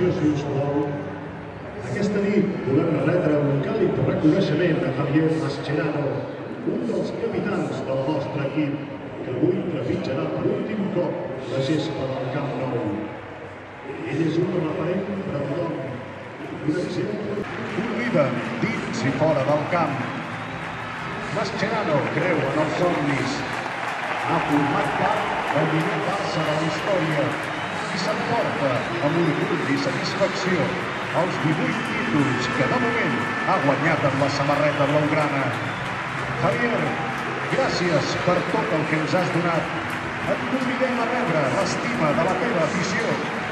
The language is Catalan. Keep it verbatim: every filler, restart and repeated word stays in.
silencio, si us plau. Aquesta nit volem retre un càlid reconeixement a Javier Mascherano, un dels capitans del nostre equip, que avui trepitjarà per últim cop la gespa del Camp Nou. Ell és un referent per a tothom, un exemple, un líder dins i fora del camp. Mascherano creu en els somnis, ha format part del millor Barça de la història i s'emporta amb orgull i satisfacció els divuit títols que de moment ha guanyat amb la samarreta blaugrana. Javier, gràcies per tot el que ens has donat. Et convidem a rebre l'estima de la teva afició.